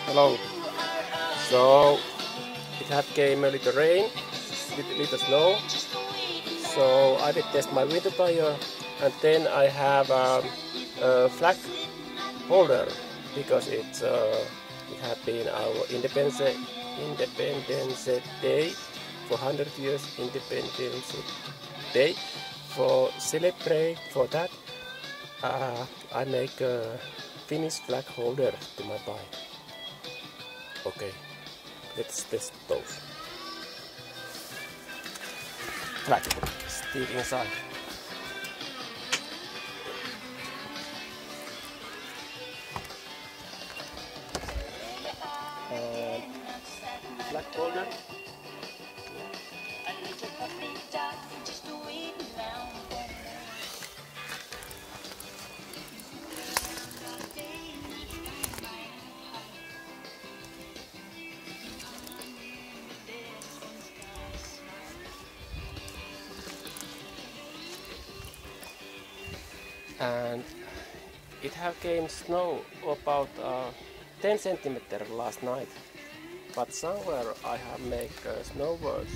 Hello. So it had came a little rain, little snow. So I will test my winter tire, and then I have a flag holder because it had been our Independence Day, for 100 years Independence Day. For celebrate for that, I make a Finnish flag holder to my bike. Okay, let's test those. Flag still inside. Flag holder. And it have came snow about 10 centimeter last night, but somewhere I have make snowbirds.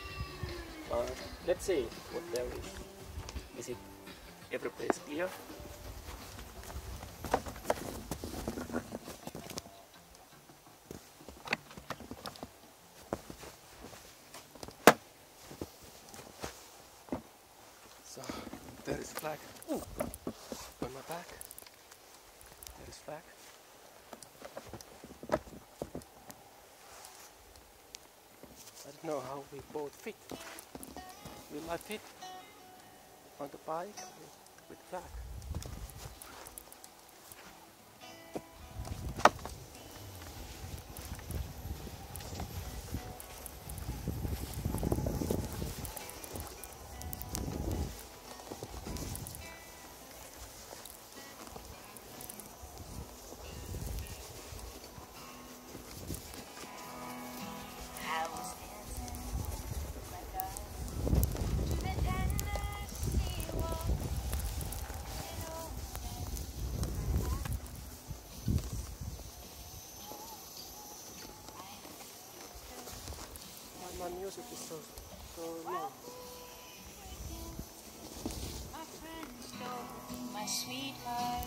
Let's see what there is. Is it every place clear? So there is flag. Ooh. On my back. There is flag. I don't know how we both fit. Will I fit on the bike with flag? My music is so low. My friend stole my sweetheart.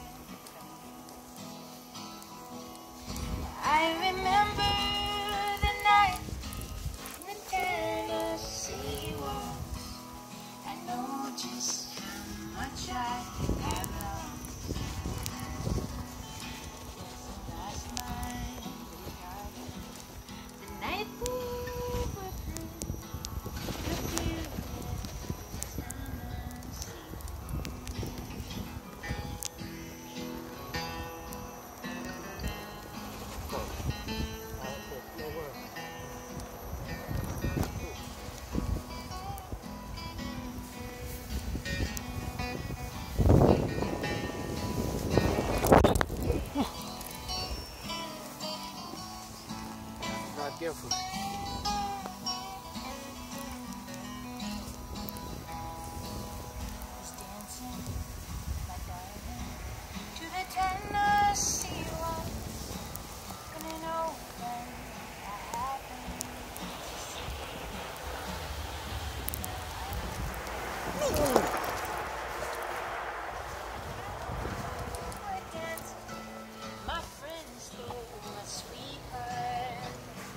I remember the night in the Tennessee walls. I know just how much I have lost. Last night in the garden, the night we were through. Drive careful. To the Tennessee walls, gonna know when that happened. My friends stole my sweetheart.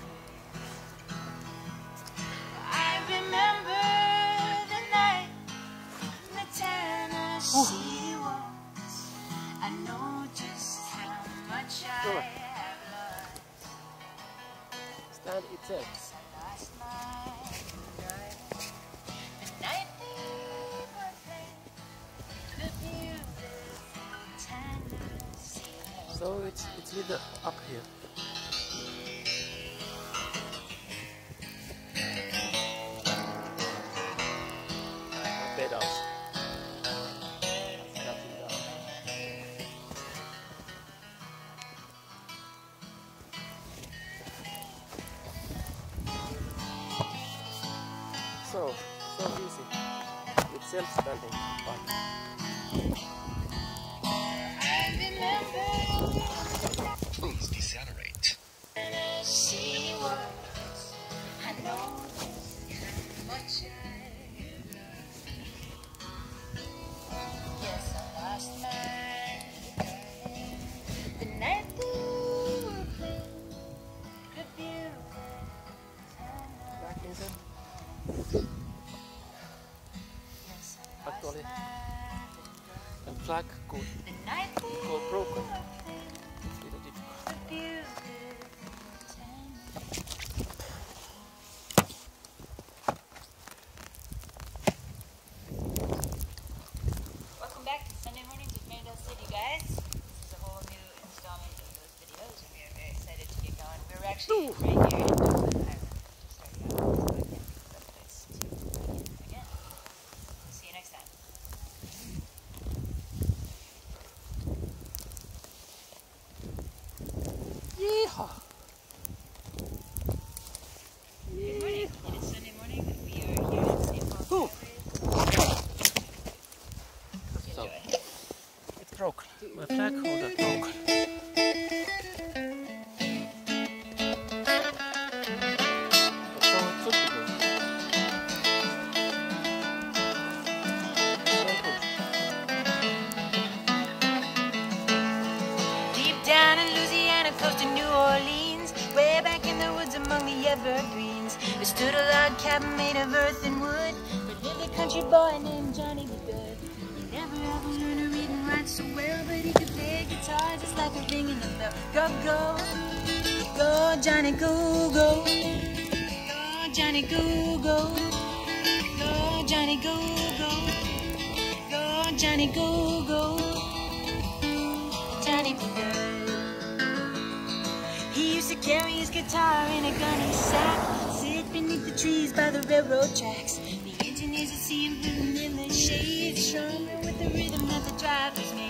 I remember the night in the Tennessee walls. I know just how much I have lost. Stand itself. Last night in the garden, the night we were playing the beautiful Tennessee walls. So it's little up here. Pedals. So easy. It's self-standing bike. I remember. Please decelerate. actually right here in Dublin, Ireland. Starting out with again, but it's to again. See you next time. Yeehaw! Good morning. It is Sunday morning and we are here at St. Paul's So, Enjoy. it's broken. My flag holder broken. So it should be good. Deep down in Louisiana, close to New Orleans, way back in the woods among the evergreens, there stood a log cabin made of earth and wood. There lived a country boy named Johnny B. Good. He never ever learned to read and write so well, but he could play guitar just like a ringing a bell. Go, go, go, Johnny, go, go. Go, Johnny, go, go. Go, Johnny, go, go. Go, Johnny, go, go. Johnny be good. He used to carry his guitar in a gunny sack, sit beneath the trees by the railroad tracks. The engineers would see him moving in the shade, strumming with the rhythm that the drivers made.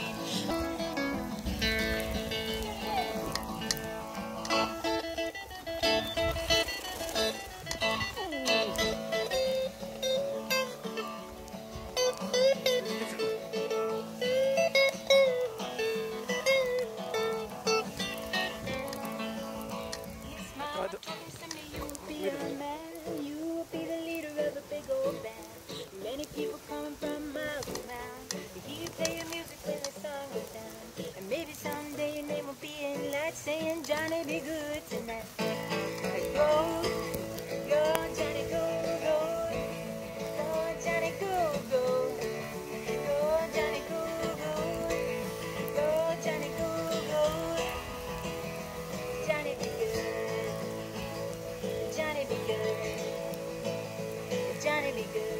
You'll be the leader of a big old band. Many people coming from miles around to hear you play your music when the sun goes down. And maybe someday your name will be in lights saying Johnny be good tonight. Go, go, Johnny, go, go. Go, Johnny, go, go. Go, Johnny, go, go. Go, Johnny, go, go. Johnny be good. Johnny be good. Johnny be good.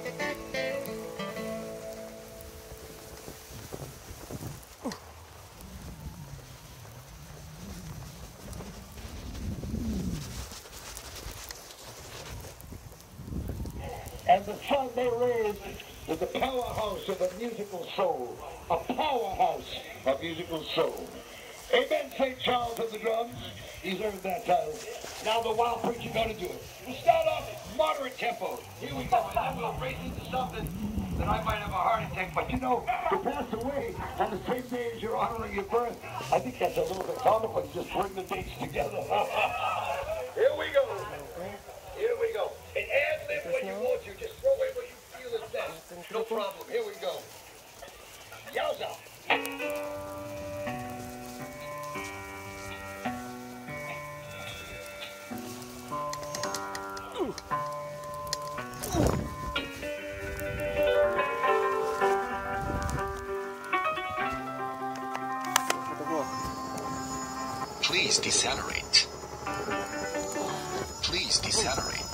And the son they raised was the powerhouse of a musical soul. A powerhouse of musical soul. Amen, St. Charles of the drums. He's earned that title. Now the wild preacher gonna do it. We'll start off moderate tempo. Here we go, and then we'll race into something that I might have a heart attack. But you know, to pass away on the same day as you're honoring your birth, I think that's a little bit comical. You just bring the dates together. Here we go. Here we go. And ad-lib when you want to. Just throw in what you feel is best. No problem. Here we go. Yowza. Please decelerate. Please decelerate.